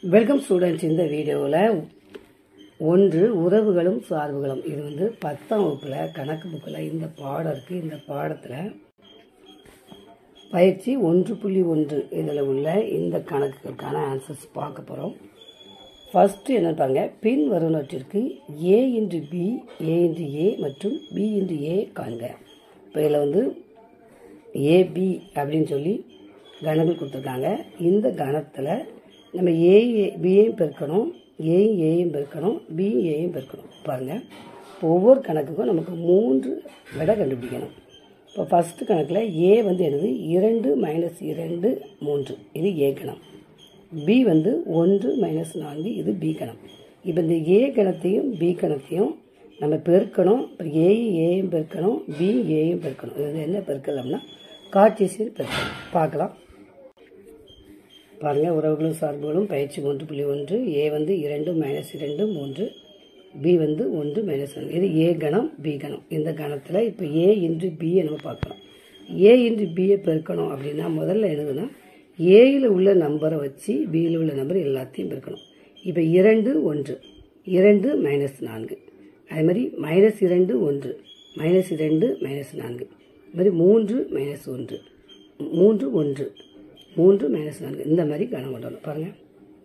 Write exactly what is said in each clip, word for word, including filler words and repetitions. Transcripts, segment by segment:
Welcome students. இந்த வீடியோவில் ஒன்று உறவுகளும் சார்புகளும், இது வந்து பத்தாம் வகுப்பில் கணக்கு புக்கில் இந்த பாடம் இருக்குது. இந்த பாடத்தில் பயிற்சி ஒன்று புள்ளி ஒன்று இதில் உள்ள இந்த கணக்குகளுக்கான ஆன்சர்ஸ் பார்க்க போகிறோம். ஃபஸ்ட்டு என்ன பாருங்க, பின் வருவனவற்றிற்கு A into B, A into A மற்றும் பி இன்டு ஏ காண்க. இப்போ இதில் வந்து ஏபி அப்படின்னு சொல்லி கணங்கள் கொடுத்துருக்காங்க. இந்த கணத்தில் நம்ம ஏ பியையும் பெருக்கணும், ஏயும் ஏயும் பெருக்கணும், பி ஏயும் பெருக்கணும். பாருங்கள், இப்போ ஒவ்வொரு கணக்குக்கும் நமக்கு மூன்று விடை கண்டுபிடிக்கணும். இப்போ ஃபஸ்ட்டு கணக்கில் ஏ வந்து என்னது இரண்டு மைனஸ் இரண்டு மூன்று, இது ஏ கணம். பி வந்து ஒன்று மைனஸ் நான்கு, இது பி கணம். இப்போ இந்த ஏ கணத்தையும் பி கணத்தையும் நம்ம பெருக்கணும். இப்போ ஏயும் ஏயும் பெருக்கணும், பி ஏயும் பெருக்கணும். இது என்ன பெருக்கலாம்னா கார்ட்டீசியன் பெருக்கணும். பார்க்கலாம். பாருங்கள், உறவுகளும் சார்புகளும் பயிற்சி ஒன்று புள்ளி ஒன்று. ஏ வந்து இரண்டு மைனஸ் இரண்டு மூன்று, பி வந்து ஒன்று மைனஸ் ஒன்று, இது ஏ கணம் பி கணம். இந்த கணத்தில் இப்போ ஏ இன்டு பியை நம்ம பார்க்கலாம். ஏ இன்டு பியை பெருக்கணும் அப்படின்னா முதல்ல என்னதுன்னா ஏயில் உள்ள நம்பரை வச்சு பியில் உள்ள நம்பர் எல்லாத்தையும் பெருக்கணும். இப்போ இரண்டு ஒன்று, இரண்டு மைனஸ் நான்கு, அதே மாதிரி மைனஸ் இரண்டு ஒன்று, மைனஸ் இரண்டு மைனஸ் நான்கு, அது மாதிரி மூன்று மைனஸ் ஒன்று, மூன்று ஒன்று, மூன்று மைனஸ் நான்கு, இந்த மாதிரி கணம் கொண்டு வரணும். பாருங்கள்,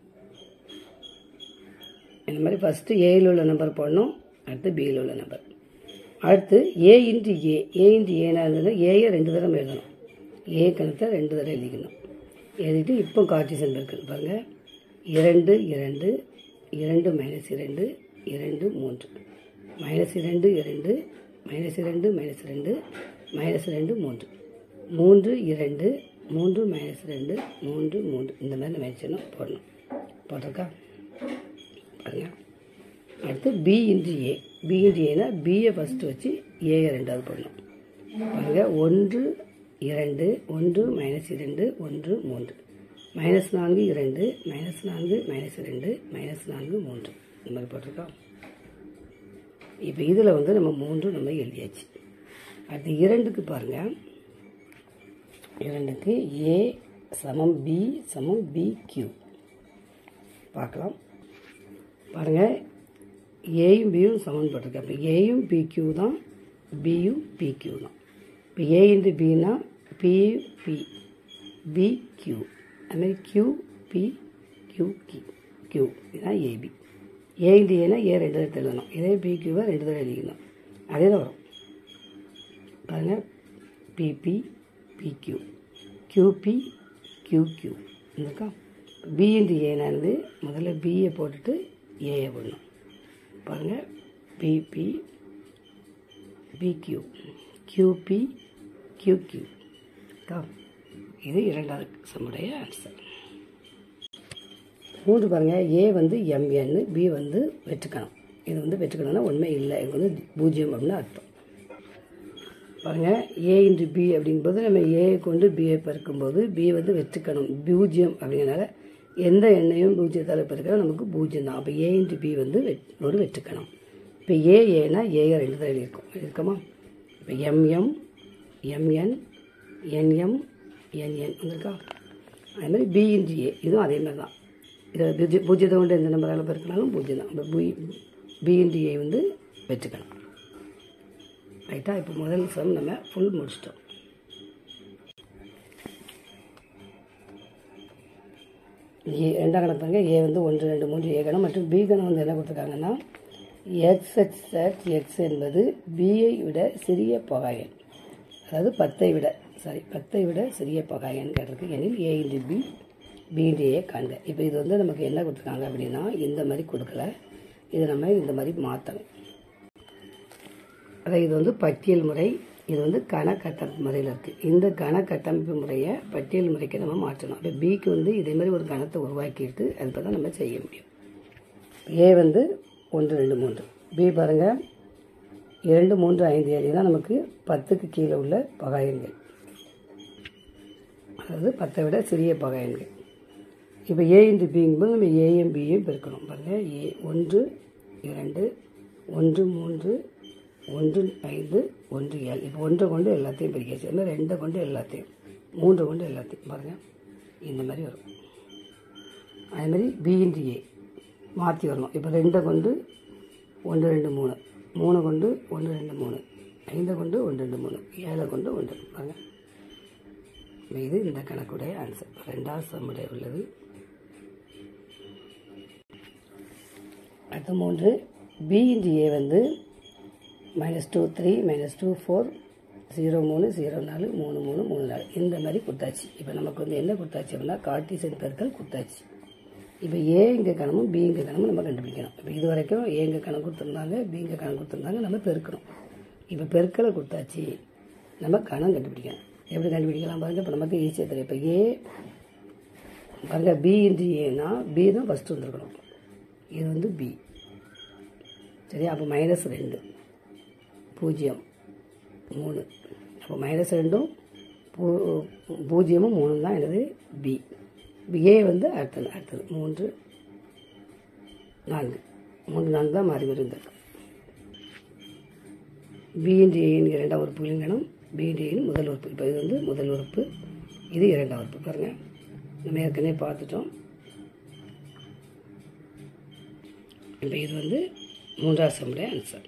இந்த மாதிரி ஃபஸ்ட்டு ஏயில் உள்ள நம்பர் போடணும், அடுத்து பியில் உள்ள நம்பர், அடுத்து A into A. A into ஏனா இருந்ததுன்னா ஏயை ரெண்டு தடவை எழுதணும். ஏ கணத்தை ரெண்டு தடவை எழுதிக்கணும். எழுதிட்டு இப்போ கார்ட்டீசியன் இருக்குது. பாருங்கள், இரண்டு இரண்டு, இரண்டு மைனஸ் இரண்டு, இரண்டு மூன்று, மைனஸ் இரண்டு இரண்டு, மைனஸ் இரண்டு மைனஸ் ரெண்டு, மைனஸ் ரெண்டு மூன்று, மூன்று இரண்டு, மூன்று மைனஸ் ரெண்டு, மூன்று மூன்று, இந்த மாதிரி நம்ம வச்சுணும் போடணும். போட்டிருக்கா பாருங்கள். அடுத்து B into A. B into ஏனா பியை ஃபஸ்ட்டு வச்சு ஏயை ரெண்டாவது போடணும். பாருங்கள், ஒன்று இரண்டு, ஒன்று மைனஸ் இரண்டு, ஒன்று மூன்று, மைனஸ் நான்கு இரண்டு, மைனஸ் நான்கு மைனஸ் இரண்டு, மைனஸ் நான்கு மூன்று, இந்த மாதிரி போட்டிருக்கோம். இப்போ இதில் வந்து நம்ம மூன்று நம்ம எழுதியாச்சு. அடுத்து இரண்டுக்கு பாருங்கள், இரண்டுக்கு ஏ சமம் பி சமம் பி கியூ பார்க்கலாம். பாருங்கள், ஏயும் பியும் சமன் போட்டிருக்கேன். இப்போ ஏயும் பி கியூ தான், பியும் பி கியூ தான். இப்போ ஏ இன்ட்டு பின்னா பி பி பி கியூ, அதுமாதிரி Q P Q Q Q, இதுதான் ஏபி. ஏ இன்ட்டு ஏனா ஏ ரெண்டு தடவை எழுதணும், இதே பி கியூவை ரெண்டு தடவை எழுதிக்கணும், அதே தான் வரும். பாருங்கள், பிபி பிக்யூ, கியூபி கியூக்யூ இருக்கா. பி இன்ட்டு ஏனானது முதல்ல பியை போட்டுட்டு ஏயை போடணும். பாருங்கள், பிபி பிக்யூ, கியூபி கியூக்யூ, இது இரண்டாவது சம்முடைய ஆன்சர். மூன்று பாருங்கள், ஏ வந்து எம்என்னு, பி வந்து வெற்றுக்கணம். இது வந்து வெற்றுக்கணம்னா உண்மை இல்லை, இது வந்து பூஜ்ஜியம் அப்படின்னு அர்த்தம். பாருங்கள், ஏ இன்ட்டு பி அப்படிங்கும்போது நம்ம ஏயை கொண்டு பியை பெருக்கும்போது பி வந்து வெற்றுக்கணும் பூஜ்ஜியம் அப்படிங்கிறனால எந்த எண்ணையும் பூஜ்ஜியத்தால் பெருக்கிறோம் நமக்கு பூஜ்ஜியம் தான். அப்போ ஏ இன்ட்டு பி வந்து வெட் ஒரு வெற்றுக்கணும். இப்போ ஏ ஏனா ஏயை ரெண்டு தான் எழுதியிருக்கோம், இருக்கமா. இப்போ எம்எம் எம்என் என்எம் என்என் இருக்கா. அதே மாதிரி பி இன்ட்டு ஏ, இதுவும் அதே மாதிரி தான். இதை பூஜ்ஜிய பூஜ்ஜியத்தை கொண்டு எந்த நம்பரால் பெருக்கினாலும் பூஜ்ஜியம் தான். இப்போ பி பி இன்ட்டு ஏ வந்து வெற்றுக்கணும். ரைட்டா. இப்போ முதல் சம் நம்ம ஃபுல் முடிச்சிட்டோம். ஏ ரெண்டாம் கணக்கு பாருங்க, ஏ வந்து ஒன்று ரெண்டு மூன்று ஏ கணம் மற்றும் பி கணம் வந்து என்ன கொடுத்துருக்காங்கன்னா எக்ஸ் எக்ஸ் எக்ஸ் எக்ஸ் என்பது பியை விட சிறிய பகாயன், அதாவது பத்தை விட சாரி பத்தை விட சிறிய பகாயன் கேட்டிருக்கு. எனில் A into B B into A காண்க. இப்போ இது வந்து நமக்கு என்ன கொடுத்துருக்காங்க அப்படின்னா இந்த மாதிரி கொடுக்கல, இதை நம்ம இந்த மாதிரி மாற்றணும். அதாவது இது வந்து பட்டியல் முறை, இது வந்து கண கட்டமைப்பு முறையில் இருக்குது. இந்த கண கட்டமைப்பு முறையை பட்டியல் முறைக்கு நம்ம மாற்றணும். அப்போ பிக்கு வந்து இதே மாதிரி ஒரு கணத்தை உருவாக்கிட்டு அதுக்கு தான் நம்ம செய்ய முடியும். ஏ வந்து ஒன்று ரெண்டு மூன்று, பி பாருங்கள் இரண்டு மூன்று ஐந்து ஏழு தான் நமக்கு பத்துக்கு கீழே உள்ள பகாயன்கள், அதாவது பத்தை விட சிறிய பகாயன்கள். இப்போ ஏ இன்ட்டு பிங்கும்போது நம்ம ஏயும் பியும் பெருக்கணும். பாருங்கள், ஏ ஒன்று இரண்டு, ஒன்று மூன்று, ஒன்று ஐந்து, ஒன்று ஏழு. இப்போ ஒன்றை கொண்டு எல்லாத்தையும் பிரிக்காச்சு, அது மாதிரி ரெண்டை கொண்டு எல்லாத்தையும், மூன்றை கொண்டு எல்லாத்தையும் பாருங்கள் இந்த மாதிரி வரும். அதேமாதிரி பி இன்ட்டு ஏ மாற்றி வரணும். இப்போ ரெண்டை கொண்டு ஒன்று ரெண்டு மூணு, மூணு கொண்டு ஒன்று ரெண்டு மூணு, ஐந்தை கொண்டு ஒன்று ரெண்டு மூணு, ஏழை கொண்டு ஒன்று பாருங்கள். இது இந்த கணக்குடைய ஆன்சர். ரெண்டாவது சம்முடைய உள்ளது. அடுத்த மூன்று பி இன்ட்டு ஏ வந்து minus two three minus two four zero மூணு ஜீரோ நாலு மூணு மூணு மூணு நாலு இந்த மாதிரி கொடுத்தாச்சு. இப்போ நமக்கு வந்து என்ன கொடுத்தாச்சு அப்படின்னா கார்ட்டீசியன் பெருக்கல் கொடுத்தாச்சு. இப்போ ஏ இங்கே கணமும் பி இங்கே கணமும் நம்ம கண்டுபிடிக்கணும். இப்போ இது வரைக்கும் ஏ இங்கே கணக்கு கொடுத்துருந்தாங்க, பி இங்கே கணக்கு கொடுத்துருந்தாங்க, நம்ம பெருக்கணும். இப்போ பெருக்கலை கொடுத்தாச்சு, நம்ம கணம் கண்டுபிடிக்கணும். எப்படி கண்டுபிடிக்கலாம் பாருங்கள். இப்போ நமக்கு ஈஸியாக தெரியும். இப்போ ஏ பாருங்கள், பி இன்ட்டு ஏன்னா பி தான் ஃபஸ்ட்டு வந்துருக்கணும். இது வந்து பி சரியா. அப்போ மைனஸ் ரெண்டு பூஜ்ஜியம் மூணு, அப்போ மைனஸ் ரெண்டும் பூ பூஜ்ஜியமும் மூணு தான் எனது பி. ஏ வந்து அடுத்தது அடுத்தது மூன்று நான்கு மூன்று நான்கு தான் மாறி வருந்திருக்கு. பி இன்ட்டு ஏன்னு இரண்டாம் உறுப்பு இலங்கணம், பி இன்ட்டு ஏன்னு முதல் உறுப்பு. இப்போ இது வந்து முதல் உறுப்பு, இது இரண்டாம் உறுப்பு. பாருங்கள், நம்ம ஏற்கனவே பார்த்துட்டோம். இப்போ இது வந்து மூன்றாவது சம்முடைய ஆன்சர்.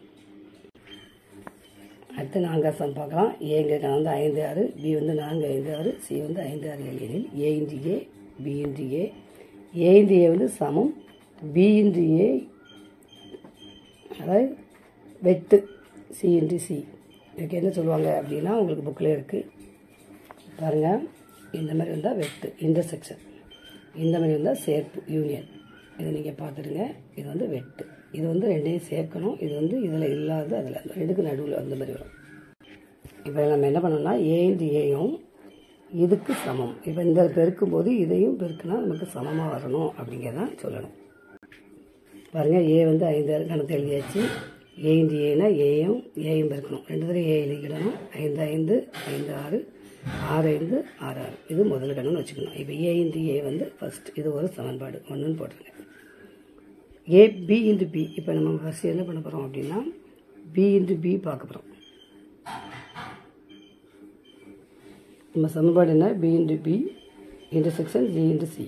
அடுத்து நான்காவது சம் பார்க்கலாம். ஏங்க வந்து ஐந்து ஆறு, பி வந்து நான்கு ஐந்து ஆறு, சி வந்து ஐந்து ஆறு ஏழு எனில் A into A B into A, A into A வந்து சமம் பி இன்ட்டு ஏ, அதாவது வெட்டு சி இன்ட்டு சி. இதுக்கு என்ன சொல்லுவாங்க அப்படின்னா உங்களுக்கு புக்கில் இருக்குது பாருங்கள். இந்த மாதிரி வந்தால் வெட்டு இன்டர்செக்ஷன், இந்த மாதிரி வந்தால் சேர்ப்பு யூனியன். இதை நீங்கள் பார்த்துடுங்க. இது வந்து வெட்டு, இது வந்து ரெண்டையும் சேர்க்கணும். இது வந்து இதில் இல்லாத அதில் அந்த ரெண்டுக்கு நடுவில் அந்த மாதிரி வரும். இப்போ நம்ம என்ன பண்ணோம்னா ஏ இன்ட்டு ஏயும் இதுக்கு சமம். இப்போ இந்த பெருக்கும்போது இதையும் பெருக்குனா நமக்கு சமமாக வரணும் அப்படிங்கிறதான் சொல்லணும். பாருங்கள், ஏ வந்து ஐந்து ஆறு கணக்கு எழுதியாச்சு. ஏ இன்ட்டு ஏனா ஏயும் ஏயும் பெருக்கணும். ரெண்டு தடவை ஏ எழுதிக்கிடணும். ஐந்து ஐந்து ஐந்து ஆறு ஆறு ஐந்து ஆறு ஆறு இது முதல் கணக்குன்னு வச்சுக்கணும். இப்போ ஏ இன்ட்டு ஏ வந்து ஃபஸ்ட், இது ஒரு சமன்பாடு ஒன்றுன்னு போட்டுருங்க. ஏ பி இன்ட்டு பி, இப்போ நம்ம ஃபஸ்ட்டு என்ன பண்ண போகிறோம் அப்படின்னா பி இன்ட்டு பி பார்க்க போகிறோம். நம்ம சமன்பாடு என்ன, B into B intersection G into C.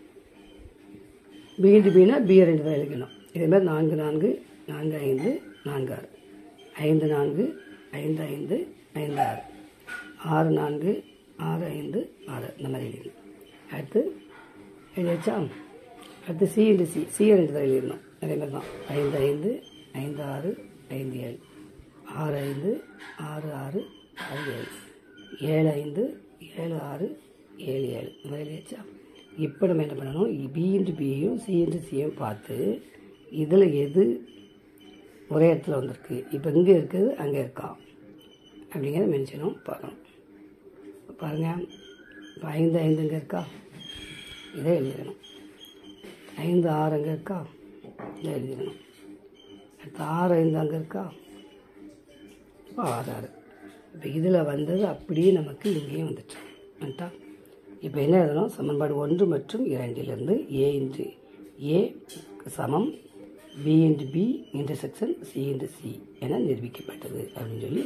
B into பின்னா பியை ரெண்டு தான் எழுதிக்கணும். இதேமாதிரி நான்கு நான்கு நான்கு ஐந்து நான்கு ஆறு, ஐந்து நான்கு ஐந்து ஐந்து ஐந்து ஆறு, ஆறு நான்கு ஆறு ஐந்து ஆறு இந்த மாதிரி எழுதிக்கணும். அடுத்து எழுதிச்சா. அடுத்து சி இன்ட்டு சி, சியை ரெண்டு தான் எழுதிடணும். அதே மாதிரி தான் ஐந்து ஐந்து ஐந்து ஆறு ஐந்து ஏழு, ஆறு ஐந்து ஆறு ஆறு ஆறு ஏழு, ஏழு ஐந்து ஏழு ஆறு ஏழு ஏழு இந்த மாதிரி எழுதிச்சா. இப்போ நம்ம என்ன பண்ணணும், பி இன்ட்டு பியையும் சி இன்ட்டு சியையும் பார்த்து இதில் எது ஒரே இடத்துல வந்திருக்கு, இப்போ இங்கே இருக்குது அங்கே இருக்கா அப்படிங்கிறத மென்ஷனும் பார்க்கணும். பாருங்கள், இப்போ ஐந்து ஐந்து இங்கே இருக்கா, இதை எழுதிடணும். ஐந்து ஆறு அங்கே இருக்கா, இதை எழுதிடணும். அடுத்து ஆறு ஐந்து அங்கே இருக்கா, இப்போ ஆறு ஆறு. இப்போ இதில் வந்தது அப்படியே நமக்கு இங்கேயும் வந்துட்டு வந்துட்டா. இப்போ என்ன எழுதணும், சமன்பாடு ஒன்று மற்றும் இரண்டிலிருந்து ஏ இன்ட்டு ஏ சமம் B into B intersection C into C என நிரூபிக்கப்பட்டது அப்படின்னு சொல்லி.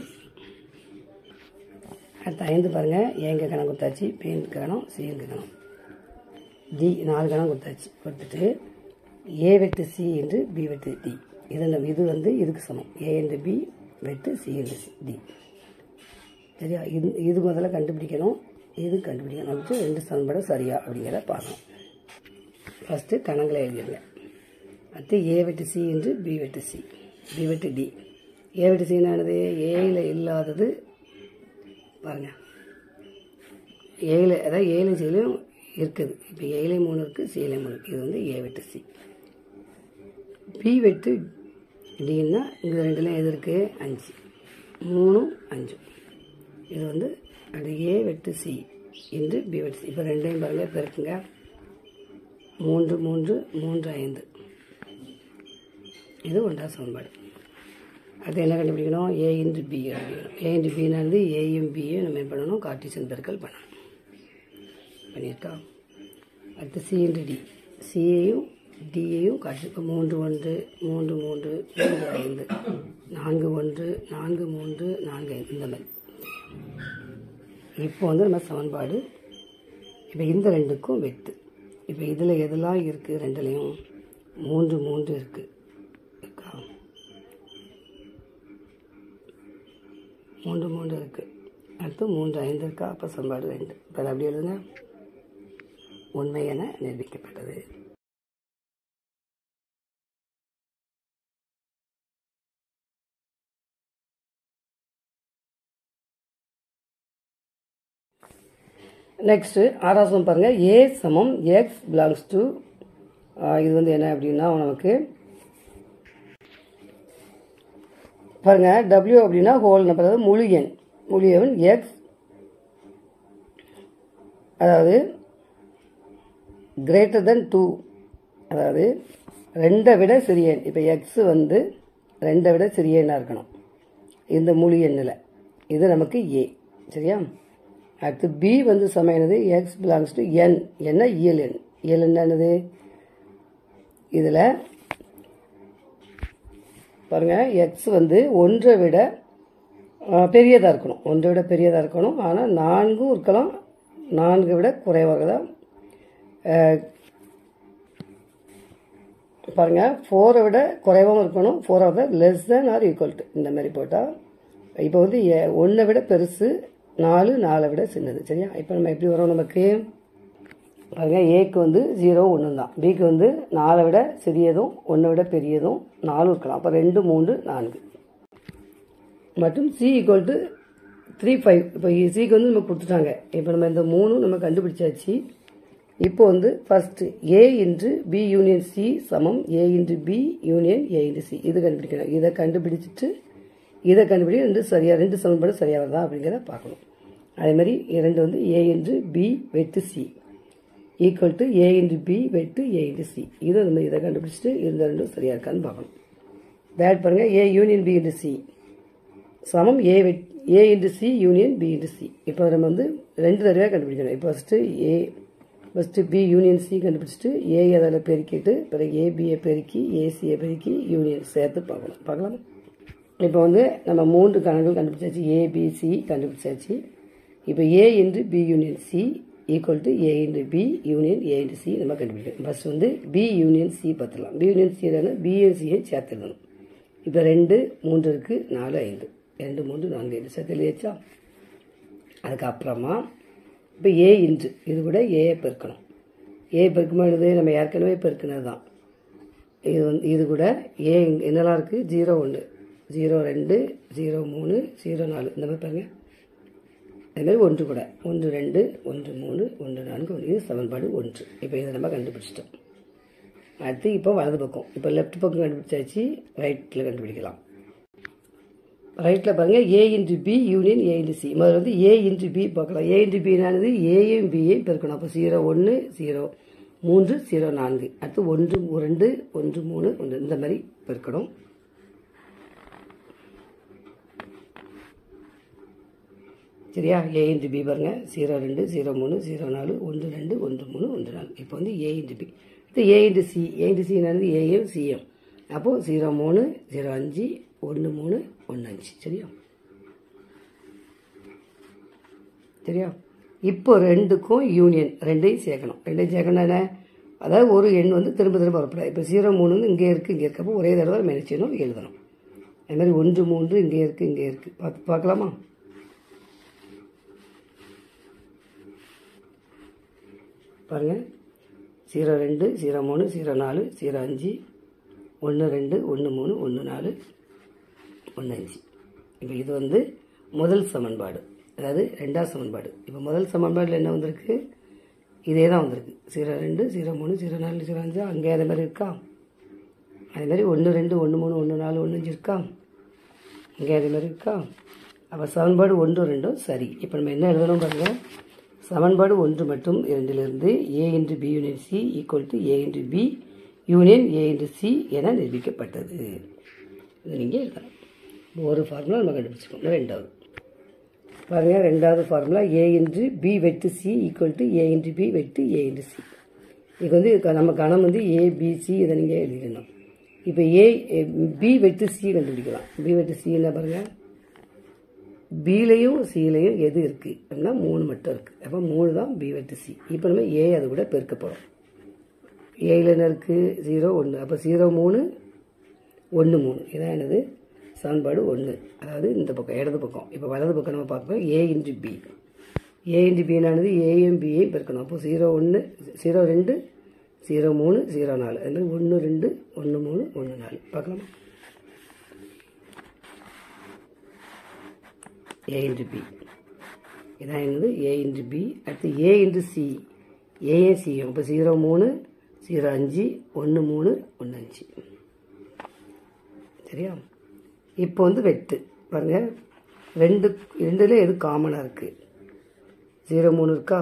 அடுத்த ஐந்து பாருங்கள், ஏங்க கணம் கொடுத்தாச்சு, பிங்க கணம் சிங்க கணம் டி நாலு கணம் கொடுத்தாச்சு. கொடுத்துட்டு ஏ வெட்டு சி என்று பி வெட்டு டி, இது இது வந்து இதுக்கு சமம் ஏ என்று பி வெட்டு சி என்று சி டி. சரியா, இது இது முதல்ல கண்டுபிடிக்கணும், இது கண்டுபிடிக்கணும். அப்படி ரெண்டு சமன்பாடு சரியா அப்படிங்கிறத பார்க்கணும். ஃபஸ்ட்டு கணங்களை எழுதிடுங்க. அடுத்து ஏ வெட்டு சி என்று பி வெட்டு சி பி வெட்டு டி. ஏ வெட்டு சின்னானது ஏயில் இல்லாதது பாருங்கள், ஏழு அதாவது ஏழு சிலையும் இருக்குது. இப்போ ஏழை மூணு இருக்குது, சிலை மூணு இருக்குது. இது வந்து ஏ வெட்டு சி. பி வெட்டு டின்னா இந்த ரெண்டுலேயும் எது இருக்குது, அஞ்சு மூணும் அஞ்சும். இது வந்து அது ஏ வெட்டு சி என்று பி வெட்டு சி. இப்போ ரெண்டையும் பாருங்கள் பெருக்குங்க. மூன்று மூன்று மூன்று ஐந்து, இது ஒன்றாவது சமன்பாடு. அது என்ன கண்டுபிடிக்கணும், ஏ இன்ட்டு பி கண்டுபிடிக்கணும். ஏ இன்ட்டு பின்னாந்து ஏயும் பியும் நம்ம என்ன பண்ணணும், கார்ட்டீசியன் பெருக்கல் பண்ணணும். பண்ணியிருக்கா. அடுத்து சி இன்ட்டு டி, சியையும் டியையும் காட்டி. இப்போ மூன்று ஒன்று மூன்று மூன்று மூன்று ஐந்து, நான்கு ஒன்று நான்கு மூன்று நான்கு ஐந்து இந்த மாதிரி. இப்போ வந்து நம்ம சமன்பாடு இப்போ இந்த ரெண்டுக்கும் வெட்டு இப்போ இதில் எதெல்லாம் இருக்குது ரெண்டுலேயும் மூன்று மூன்று இருக்குது இருக்கா மூன்று மூன்று இருக்குது அடுத்து மூன்று ஐந்து இருக்கா அப்போ சமன்பாடு ரெண்டு இப்போ அதை அப்படி எழுதுங்க உண்மை என நிரூபிக்கப்பட்டது. நெக்ஸ்ட்டு ஆறாவது சமம் பாருங்கள். ஏ சமம் எக்ஸ் பிலாங்ஸ் டு இது வந்து என்ன அப்படின்னா நமக்கு பாருங்கள் டபிள்யூ அப்படின்னா ஹோல் நம்பர் அதாவது முழு எண் முழு எண் எக்ஸ் அதாவது கிரேட்டர் தென் டூ அதாவது ரெண்டை விட சிறிய எண். இப்போ எக்ஸ் வந்து ரெண்டை விட சிறிய எண்ணாக இருக்கணும் இந்த முழு எண்ணில். இது நமக்கு ஏ சரியா. அடுத்து பி வந்து சமையனது எக்ஸ் பிலாங்ஸ் டு என் என்ன இயல் எண். இயல் என்னது இதில் பாருங்கள் எக்ஸ் வந்து ஒன்றை விட பெரியதாக இருக்கணும் ஒன்றை விட பெரியதாக இருக்கணும். ஆனால் நான்கும் இருக்கலாம் நான்கை விட குறைவாக தான் பாருங்கள் ஃபோரை விட குறைவாகவும் இருக்கணும் ஃபோரை விட less than or equal to இந்த மாதிரி போட்டால் இப்போ வந்து ஒன்றை விட பெருசு நாலு நாலை விட சின்னது சரியா. இப்போ நம்ம எப்படி வரோம் நமக்கு பாருங்கள் ஏக்கு வந்து ஜீரோ ஒன்று தான் பிக்கு வந்து நாலை விட சிறியதும் ஒன்றை விட பெரியதும் நாலும் இருக்கலாம். அப்போ ரெண்டு மூன்று நான்கு மற்றும் C equal to three five. இப்போ சிக்கு வந்து நம்ம கொடுத்துட்டாங்க. இப்போ நம்ம இந்த மூணும் நம்ம கண்டுபிடிச்சாச்சு. இப்போ வந்து first A into B union C சமம் A into B union A into C இது கண்டுபிடிக்கணும். இதை கண்டுபிடிச்சிட்டு இதை கண்டுபிடி ரெண்டு சரியாக ரெண்டு சமன்பாடு சரியாக வருதா அப்படிங்கிறத பார்க்கணும். அதேமாதிரி இரண்டு வந்து ஏ இன்ட்டு பி வெட்டு C equal to A into B வெட்டு ஏ இன்ட்டு சி இதை நம்ம இதை கண்டுபிடிச்சிட்டு இந்த ரெண்டும் சரியாக இருக்கான்னு பார்க்கணும். தேட் பாருங்கள் A union B into C சமம் ஏ வெட் A into C union B into C. இப்போ நம்ம வந்து ரெண்டு தடவையாக கண்டுபிடிக்கணும். இப்போ first A first B union C கண்டுபிடிச்சிட்டு ஏ அதில் பெருக்கிட்டு பிறகு ஏபியை பெருக்கி ஏசியை பெருக்கி யூனியன் சேர்த்து பார்க்கணும். பார்க்கலாம். இப்போ வந்து நம்ம மூன்று கணக்குகள் கண்டுபிடிச்சாச்சு. ஏபிசி கண்டுபிடிச்சாச்சு. இப்போ A into B union C equal to A into B union A into C நம்ம கண்டுபிடிக்கணும். ஃபஸ்ட் வந்து பி யூனியன் சி பார்த்துக்கலாம். பி யூனியன் சி பியும் சியை சேர்த்துடணும். இப்போ ரெண்டு மூன்று இருக்குது நாலு ஐந்து ரெண்டு மூன்று நான்கு ஐந்து சேர்த்து எழுதியாச்சா. அதுக்கப்புறமா இப்போ ஏ இன்ட்டு இது கூட ஏயை பெருக்கணும். ஏ பெருக்கும்போது நம்ம ஏற்கனவே பெருக்கினது தான். இது வந்து இது கூட ஏ என்னெல்லாம் இருக்குது ஜீரோ ஒன்று ஜீரோ ரெண்டு ஜீரோ மூணு ஜீரோ நாலு இந்த மாதிரி பாருங்கள். அதுமாதிரி ஒன்று கூட ஒன்று ரெண்டு ஒன்று மூணு ஒன்று நான்கு ஒன்று இது சமன்பாடு ஒன்று. இப்போ இதை நம்ம கண்டுபிடிச்சிட்டோம். அடுத்து இப்போ வலது பக்கம் இப்போ லெஃப்ட் பக்கம் கண்டுபிடிச்சாச்சு. ரைட்டில் கண்டுபிடிக்கலாம். ரைட்டில் பாருங்கள் A into B union A into C. முதல்ல வந்து ஏ இன்ட்டு பி பார்க்கலாம். ஏ இன்ட்டு பின்னானது ஏயும் பியையும் பெருக்கணும். அப்போ ஜீரோ ஒன்று ஜீரோ மூன்று ஜீரோ நான்கு அடுத்து ஒன்று ரெண்டு ஒன்று மூணு ஒன்று இந்த மாதிரி பெருக்கணும். சரியா. ஏ இன்ட்டு பி பாருங்கள் ஜீரோ ரெண்டு ஜீரோ மூணு ஜீரோ நாலு ஒன்று ரெண்டு ஒன்று மூணு ஒன்று நாலு. இப்போ வந்து ஏ இன்ட்டு பி இது A into C. A into சின்னானது ஏயும் சிஎம். அப்போது ஜீரோ மூணு ஜீரோ அஞ்சு ஒன்று மூணு ஒன்று அஞ்சு சரியா. சரியா. இப்போ ரெண்டுக்கும் யூனியன் ரெண்டையும் சேர்க்கணும். ரெண்டையும் சேர்க்கணும் என்ன அதாவது ஒரு எண் வந்து திரும்ப திரும்ப வரப்படாது. இப்போ ஜீரோ மூணு வந்து இங்கே இருக்குது இங்கே இருக்கப்போ ஒரே தடவை மேனேஜ் செய்யணும் எழுதணும். அதுமாதிரி ஒன்று மூன்று இங்கே இருக்குது இங்கே இருக்குது பார்த்து பார்க்கலாமா. பாருங்கள் ஜீரோ ரெண்டு ஜீரோ மூணு ஜீரோ நாலு ஜீரோ அஞ்சு ஒன்று ரெண்டு ஒன்று மூணு ஒன்று நாலு ஒன்று அஞ்சு. இப்போ இது வந்து முதல் சமன்பாடு அதாவது ரெண்டாவது சமன்பாடு. இப்போ முதல் சமன்பாடில் என்ன வந்திருக்கு இதே தான் வந்திருக்கு. ஜீரோ ரெண்டு ஜீரோ மூணு ஜீரோ நாலு ஜீரோ அஞ்சு அங்கே அதே மாதிரி இருக்கா. அதேமாதிரி ஒன்று ரெண்டு ஒன்று மூணு ஒன்று நாலு ஒன்று அஞ்சு இருக்கா இங்கே அதே மாதிரி இருக்கா. அப்போ சமன்பாடு ஒன்று ரெண்டும் சரி. இப்போ நம்ம என்ன எழுதணும் பாருங்கள். சமன்பாடு ஒன்று மற்றும் இரண்டிலிருந்து A into B union C equal to A into B union A into C என நிரூபிக்கப்பட்டது. இது நீங்கள் எழுதணும். ஒரு ஃபார்முலா நம்ம கண்டுபிடிச்சிக்கோங்க. ரெண்டாவது பாருங்கள் ரெண்டாவது ஃபார்முலா ஏ இன்ட்டு பி வெட்டு C equal to A into B வெட்டு ஏ இன்ட்டு சி. இது வந்து நம்ம கணம் வந்து ஏபிசி இதை நீங்கள் எழுதிடணும். இப்போ ஏ பி வெட்டு சி கண்டுபிடிக்கலாம். பி வெட்டு சி என்ன பாருங்கள் பிலையும் சிலையும் எது இருக்குது அப்படின்னா மூணு மட்டும் இருக்குது. அப்போ மூணு தான் பி வெட்டு சி. இப்போ நம்ம ஏ அது கூட பெருக்க போகிறோம். ஏழில் என்ன இருக்குது? ஜீரோ ஒன்று. அப்போ ஜீரோ மூணு ஒன்று மூணு. இதான் என்னது? சமன்பாடு ஒன்று. அதாவது இந்த பக்கம் இடது பக்கம். இப்போ வலது பக்கம் நம்ம பார்ப்போம். A into B. A into பின்னானது ஏயும் பியையும் பெருக்கணும். அப்போ ஜீரோ ஒன்று ஜீரோ ரெண்டு ஜீரோ மூணு ஜீரோ நாலு. அது மாதிரி ஒன்று ரெண்டு ஒன்று மூணு ஒன்று நாலு. பார்க்கலாமா? A into B. இதான் என்னது? A into B. அடுத்து ஏ இன்ட்டு சி. ஏஏ சியும். இப்போ ஜீரோ மூணு ஜீரோ அஞ்சு ஒன்று மூணு ஒன்று அஞ்சு. சரியா? இப்போ வந்து வெட்டு பாருங்கள். ரெண்டு ரெண்டுல எது காமனாக இருக்குது? ஜீரோ மூணு இருக்கா,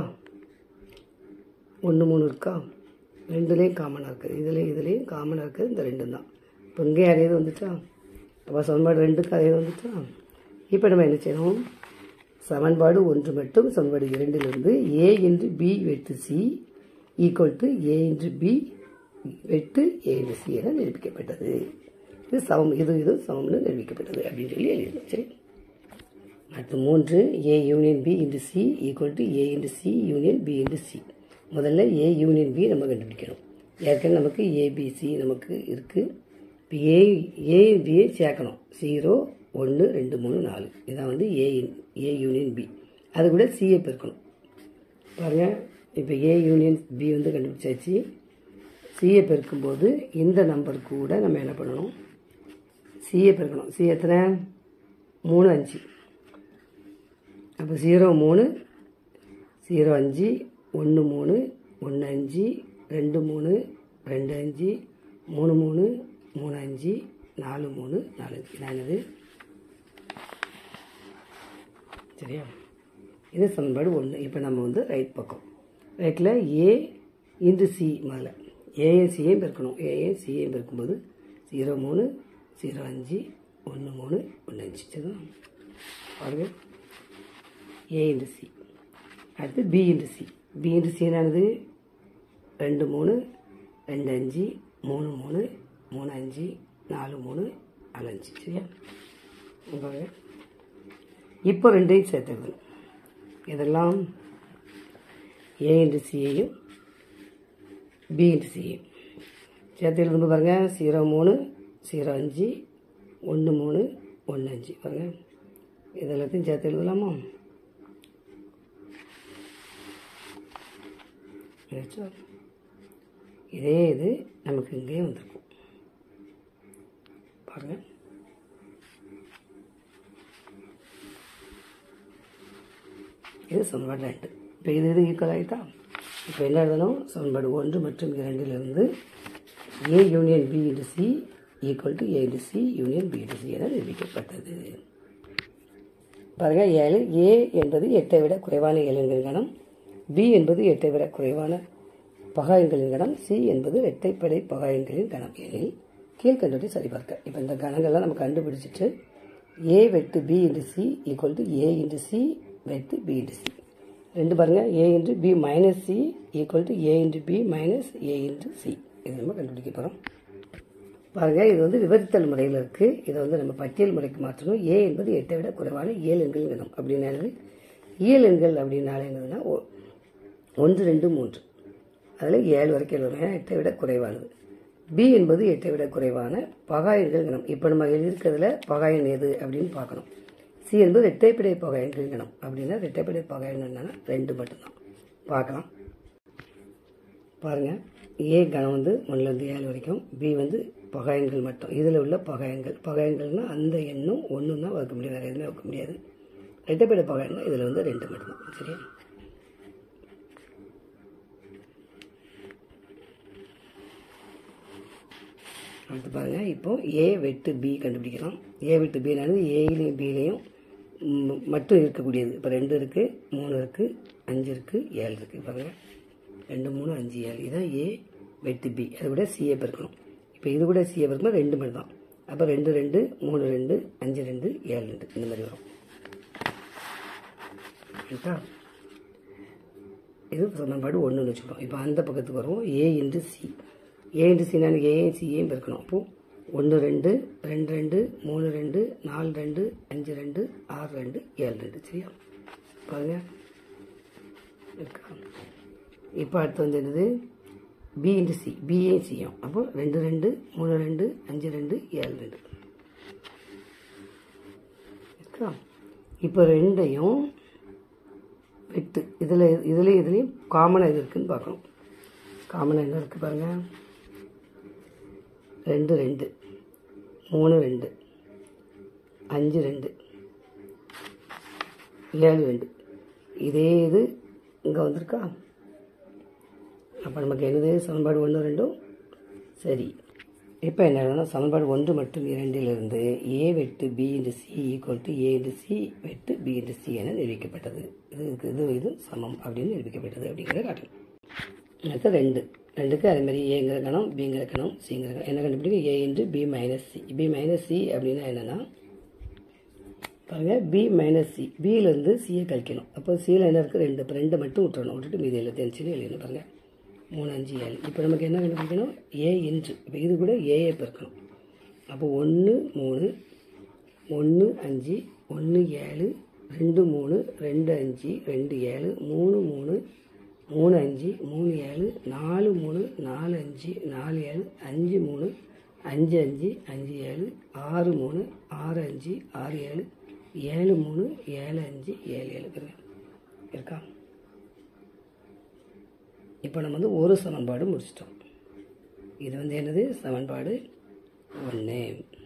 ஒன்று மூணு இருக்கா? ரெண்டுலேயும் காமனாக இருக்குது. இதுலேயும் இதுலேயும் காமனாக இருக்குது இந்த ரெண்டும் தான். இப்போ இங்கேயும் அதே இது வந்துச்சா? அப்போ சமன்பாடு ரெண்டுக்கு அதே வந்துச்சா? இப்போ நம்ம என்ன செய்யணும்? சமன்பாடு ஒன்று மட்டும் சமன்பாடு இரண்டிலிருந்து ஏ இன்ட்டு பி வெட்டு C equal to A into B வெட்டு ஏ இன்ட்டு சி என நிரூபிக்கப்பட்டது. இது சமம், இது இது சமம்னு நிரூபிக்கப்பட்டது அப்படின்னு சொல்லி எழுதணும். சரி, அடுத்து மூன்று A union B into C equal to A into C union B into C. முதல்ல ஏ யூனியன் பி நம்ம கண்டுபிடிக்கணும். ஏற்கனவே நமக்கு ஏபிசி நமக்கு இருக்குது. இப்போ ஏ ஏ பியை சேர்க்கணும். ஜீரோ ஒன்று ரெண்டு மூணு நாலு. இதான் வந்து ஏ ஏ யூனியன் பி. அது கூட சியை பெருக்கணும். பாருங்கள், இப்போ ஏ யூனியன் பி வந்து கண்டுபிடிச்சாச்சு. சியை பெருக்கும்போது இந்த நம்பர் கூட நம்ம என்ன பண்ணணும்? சியை பெருக்கணும். சி எத்தனை? மூணு அஞ்சு. அப்போ ஜீரோ மூணு ஜீரோ அஞ்சு ஒன்று மூணு ஒன்று அஞ்சு ரெண்டு மூணு ரெண்டு அஞ்சு மூணு மூணு மூணு அஞ்சு நாலு மூணு நாலு அஞ்சு. நானது சரியா? இது சமன்பாடு ஒன்று. இப்போ நம்ம வந்து ரைட் பக்கம். ரைட்டில் ஏ இன்ட்டு சி. முதல்ல ஏஎன் சிஏயும் பெருக்கணும். ஏஎன் சிஏயும் பெருக்கும்போது ஜீரோ மூணு ஜீரோ அஞ்சு ஒன்று மூணு ஒன்று அஞ்சு. சரிதான்? பாருங்கள், ஏ இன்ட்டு சி. அடுத்து B into C. B into C என்னது? ரெண்டு மூணு ரெண்டு அஞ்சு மூணு மூணு மூணு அஞ்சு நாலு மூணு நாலு அஞ்சு. சரியா? பாருங்கள், இப்போ ரெண்டையும் சேர்த்துக்கணும். இதெல்லாம் ஏ இன்ட்டு சியையும் பி இன்ட்டு சியையும் சேர்த்து எழுதும்போது பாருங்கள், ஜீரோ மூணு ஜீரோ அஞ்சு ஒன்று மூணு ஒன்று அஞ்சு. பாருங்கள், இது எல்லாத்தையும் சேர்த்து எழுதலாமா? இதே இது நமக்கு இங்கே வந்திருக்கும். பாருங்கள், இது சமன்பாடு ரெண்டு. இப்போ இது இது ஈக்குவல் ஆகிட்டா? இப்போ என்ன எழுதணும்? சமன்பாடு ஒன்று மற்றும் இரண்டிலிருந்து A union B into C equal to A into C union B into C என நிரூபிக்கப்பட்டது. பாருங்கள், ஏழு. ஏ என்பது எட்டை விட குறைவான ஏழெண்களின் கணம். பி என்பது எட்டை விட குறைவான பகாயங்களின் கணம். சி என்பது இரட்டைப்படை பகாயங்களின் கணம் எனில் கீழ்கண்டவற்றை சரிபார்க்க. இப்போ இந்த கணங்கள்லாம் நம்ம கண்டுபிடிச்சிட்டு ஏ வெட்டு B into C equal to A into C வெட்டு பி இன்ட்டு சி. ரெண்டு பாருங்கள், A into B minus C equal to A into B minus A into C. இது நம்ம கண்டுபிடிக்க போகிறோம். பாருங்கள், இது வந்து விவரித்தல் முறையில் இருக்குது. இதை வந்து நம்ம பட்டியல் முறைக்கு மாற்றணும். ஏ என்பது எட்டை விட குறைவான ஏழு எண்கள் கணம் அப்படின்னாலும் ஏழு எண்கள் அப்படின்னால என்னதுன்னா ஒன்று ரெண்டு மூன்று, அதில் ஏழு வரைக்கும் எழுதுறோம். எட்டை விட குறைவானது. பி என்பது எட்டை விட குறைவான பகாயங்கள் கணம். இப்போ நம்ம எழுதியிருக்கிறதுல பகாயன் எது அப்படின்னு பார்க்கணும். சி என்பது இரட்டைப்படை பகாயங்கள் கணம். அப்படின்னா இரட்டைப்படை பகாயங்கள் என்னன்னா ரெண்டு மட்டும்தான். பார்க்கலாம். பாருங்கள், ஏ கணம் வந்து ஒன்றுலேருந்து ஏழு வரைக்கும். பி வந்து பகாயங்கள் மட்டும். இதில் உள்ள பகாயங்கள் பகாயங்கள்னால் அந்த எண்ணும் ஒன்றும் தான் வகுக்க முடியாது, வேறு எதுவுமே வகுக்க முடியாது. இரட்டைப்படை பகாயம்னா இதில் வந்து ரெண்டு மட்டும்தான். சரியா? அடுத்து பாருங்கள், இப்போது ஏ வெட்டு பி கண்டுபிடிக்கலாம். ஏ வெட்டு பினானது ஏலையும் பிலையும் மட்டும் இருக்கக்கூடியது. இப்போ ரெண்டு இருக்குது, மூணு இருக்குது, அஞ்சு இருக்குது, ஏழு இருக்குது. பாருங்கள், ரெண்டு மூணு அஞ்சு ஏழு. இதான் ஏ வெட்டு பி. அது கூட சிஏ பெருக்கணும். இப்போ இது கூட சிஏ பெருக்கணும். ரெண்டு மட்டும் தான். அப்போ ரெண்டு ரெண்டு மூணு ரெண்டு அஞ்சு ரெண்டு ஏழு ரெண்டு இந்த மாதிரி வரும். இது சமன்பாடு ஒன்றுன்னு வச்சுக்கணும். இப்போ அந்த பக்கத்துக்கு வருவோம். A into C. A into C நான் ஏயும் சிஏயும் பெருக்கணும். அப்போது ஒன்று ரெண்டு ரெண்டு ரெண்டு மூணு ரெண்டு நாலு ரெண்டு அஞ்சு ரெண்டு ஆறு ரெண்டு ஏழு ரெண்டு. சரியா? பாருங்கள் இருக்கா? இப்போ அடுத்து வந்து என்னது? பி இன்ட்டு சி, பிஏ சியும். அப்போ ரெண்டு ரெண்டு மூணு ரெண்டு அஞ்சு ரெண்டு ஏழு ரெண்டு இருக்கா. இப்போ ரெண்டையும் வெட்டு, இதில் இதில் இதுலேயும் காமனாக எது இருக்குதுன்னு பார்க்கணும். காமனாக என்ன இருக்குது பாருங்கள். ரெண்டு ரெண்டு மூணு ரெண்டு அஞ்சு ரெண்டு ஏழு ரெண்டு, இதே இது இங்கே வந்திருக்கா. அப்போ நமக்கு என்னது சமன்பாடு ஒன்று ரெண்டும் சரி. இப்போ என்ன எழுதணும், சமன்பாடு ஒன்று மற்றும் இரண்டிலிருந்து ஏ வெட்டு B into C equal to A into C வெட்டு பி இன்டு சி என நிரூபிக்கப்பட்டது. இது இது இது சமம் அப்படின்னு நிரூபிக்கப்பட்டது அப்படிங்கிறத காட்டணும். அடுத்து ரெண்டு ரெண்டுக்கு அதேமாதிரி ஏங்கிற கணம் பிங்கிற கணம் சிங்கிற கணம் என்ன கண்டுபிடிக்கும், A into B minus C. B minus C அப்படின்னா என்னென்னா பாருங்கள், பி மைனஸ் சி, பியிலேருந்து சியை கழிக்கணும். அப்போ சியில் என்ன இருக்குது ரெண்டு, இப்போ ரெண்டு மட்டும் விட்டுறணும், விட்டுட்டு மீதி எழுபத்தஞ்சுன்னு எழுதணும். பாருங்கள் மூணு அஞ்சு ஏழு. இப்போ நமக்கு என்ன கண்டுபிடிக்கணும், ஏ இன்ட்டு, இப்போ இது கூட ஏஏ பெருக்கணும். அப்போ ஒன்று மூணு ஒன்று அஞ்சு ஒன்று ஏழு ரெண்டு மூணு ரெண்டு அஞ்சு ரெண்டு ஏழு மூணு மூணு மூணு அஞ்சு மூணு ஏழு நாலு மூணு நாலு அஞ்சு நாலு ஏழு அஞ்சு மூணு அஞ்சு அஞ்சு அஞ்சு ஏழு ஆறு மூணு ஆறு அஞ்சு ஆறு ஏழு ஏழு மூணு ஏழு அஞ்சு ஏழு ஏழு இருக்கா. இப்போ நம்ம வந்து ஒரு சமன்பாடு முடிச்சிட்டோம். இது வந்து என்னது சமன்பாடு ஒன்று,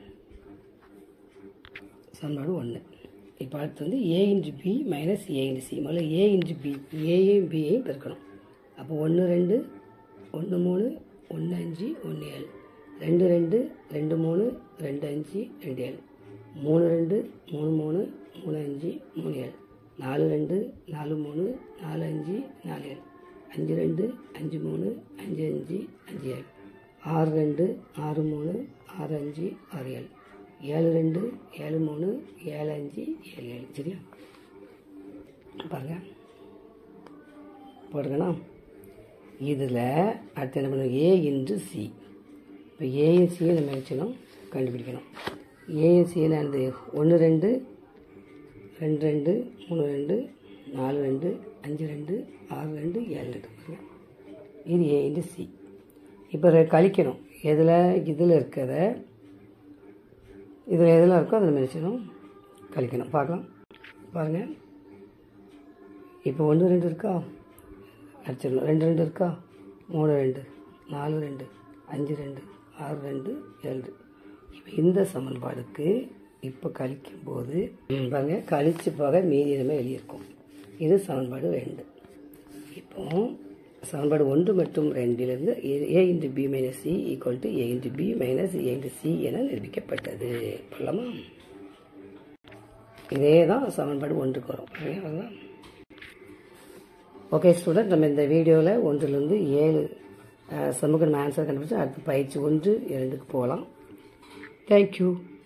சமன்பாடு ஒன்று. இப்போ அடுத்து வந்து A into B minus A into C. முதல்ல ஏ இன்ட்டு பி, ஏயும் பியையும் பெருக்கணும். அப்போ ஒன்று ரெண்டு ஒன்று மூணு ஒன்று அஞ்சு ஒன்று ஏழு ரெண்டு ரெண்டு ரெண்டு மூணு ரெண்டு அஞ்சு ரெண்டு ஏழு மூணு ரெண்டு மூணு மூணு மூணு அஞ்சு மூணு ஏழு நாலு ரெண்டு நாலு மூணு நாலு அஞ்சு நாலு ஏழு அஞ்சு ரெண்டு அஞ்சு மூணு அஞ்சு அஞ்சு அஞ்சு ஏழு ஆறு ரெண்டு ஆறு மூணு ஆறு அஞ்சு ஆறு ஏழு ஏழு ரெண்டு ஏழு மூணு ஏழு அஞ்சு ஏழு ஏழு சரியா. பாருங்கள் போட்டுக்கணும். இதில் அடுத்து என்ன பண்ணுவோம், ஏ இன்ட்டு சி. இப்போ ஏயும் சியை நம்ம வச்சுக்கணும் கண்டுபிடிக்கணும். ஏயும் சி என்னது ஒன்று ரெண்டு ரெண்டு ரெண்டு மூணு ரெண்டு நாலு ரெண்டு அஞ்சு ரெண்டு ஆறு ரெண்டு ஏழு ரெண்டு பாருங்கள். இது ஏ இன்ட்டு சி. இப்போ கழிக்கணும். எதில் இதில் இருக்கிறத இதில் எதில் இருக்கோ அதில் நினச்சிடும் கழிக்கணும். பார்க்கலாம் பாருங்கள். இப்போ ஒன்று ரெண்டு இருக்கா அடிச்சிடணும், ரெண்டு ரெண்டு இருக்கா மூணு ரெண்டு நாலு ரெண்டு அஞ்சு ரெண்டு ஆறு ரெண்டு ஏழு. இப்போ இந்த சமன்பாடுக்கு இப்போ கழிக்கும்போது பாருங்கள் கழித்து போக மீதி நம்ம எழுதியிருக்கோம். இது சமன்பாடு ரெண்டு. இப்போ சமன்பாடு ஒன்று மற்றும் ரெண்டிலிருந்து A into B minus C equal to A into B minus A into C என நிரூபிக்கப்பட்டது. போடலாமா? இதே தான் சமன்பாடு ஒன்றுக்கு வரும். அதுதான் ஓகே ஸ்டூடெண்ட், நம்ம இந்த வீடியோவில் ஒன்றிலிருந்து ஏழு சமூக ஆன்சர் கண்டுபிடிச்சு அடுத்து பயிற்சி ஒன்று இரண்டுக்கு போகலாம். தேங்க்யூ.